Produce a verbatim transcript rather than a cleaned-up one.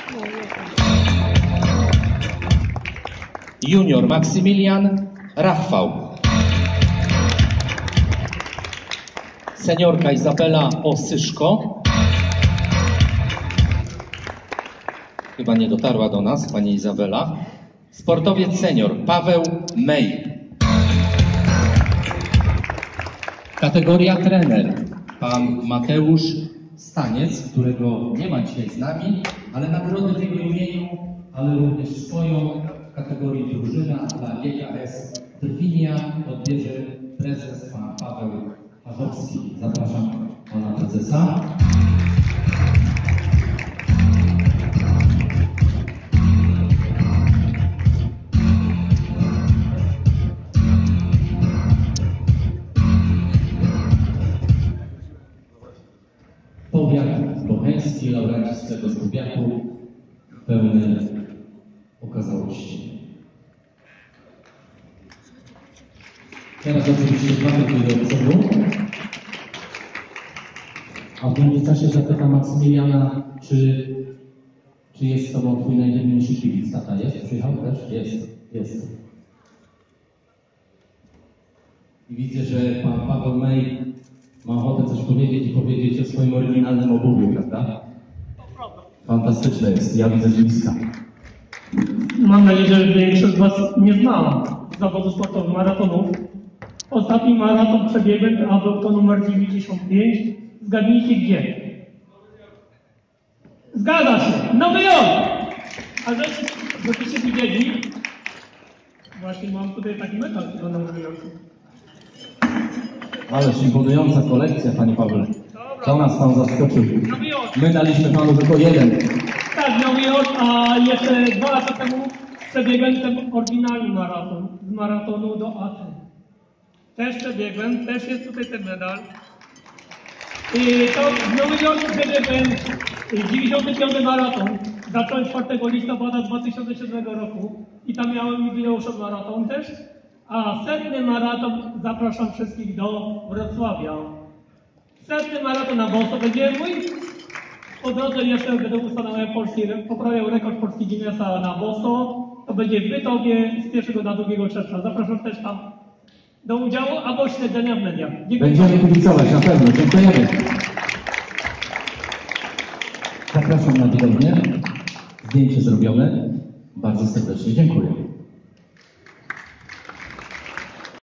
Junior Maksymilian Rachwał. Seniorka Izabela Osyszko. Chyba nie dotarła do nas pani Izabela. Sportowiec senior Paweł Mej. Kategoria trener pan Mateusz Staniec, którego nie ma dzisiaj z nami, ale nagrodę w jego imieniu, ale również swoją w kategorii drużyna dla G K S Trwinia odbierze prezes pan Paweł Pachowski. Zapraszam pana prezesa. Powiat bocheński, laureaci z tego powiatu pełne okazałości. Teraz oczywiście dwa metry do przodu. A w międzyczasie zapytam Maksymiliana, czy, czy jest z tobą twój najdzielniejszy kibic? Tata jest? Przyjechał też? Jest. Jest. I widzę, że pan Paweł Mej ma ochotę coś powiedzieć i powiedzieć o swoim oryginalnym obuwiu, prawda? Fantastyczne jest, ja widzę z bliska. Mam nadzieję, że większość z was nie znała zawodu sportowego maratonu. Ostatni maraton przebiegłem, a był to numer dziewięćdziesiąt pięć. Zgadnijcie gdzie? Zgadza się! Nowy Jork! A żebyście widzieli, właśnie mam tutaj taki metal do Nowego Jorku. Ależ imponująca kolekcja, panie Pawle. Co nas pan zaskoczył? My daliśmy panu tylko jeden. Tak, Nowy Jork, a jeszcze dwa lata temu przebiegłem ten oryginalny maraton. Z maratonu do Aten. Też przebiegłem, też jest tutaj ten medal. I to w Nowym Jorku przebiegłem dziewięćdziesiąty piąty maraton. Zacząłem czwartego listopada dwa tysiące siódmego roku. I tam miałem jubileusz maraton też. A setny maraton zapraszam wszystkich do Wrocławia. Setny maraton na Boso będzie mój. Po drodze jeszcze będę ustanawiał polski, poprawiał rekord Polski Guinnessa na Boso. To będzie w Bytowie z pierwszego do drugiego czerwca. Zapraszam też tam do udziału albo śledzenia w mediach. Dziękuję. Będziemy kibicować, na pewno. Dziękujemy. Zapraszam na widownię. Zdjęcie zrobione. Bardzo serdecznie dziękuję.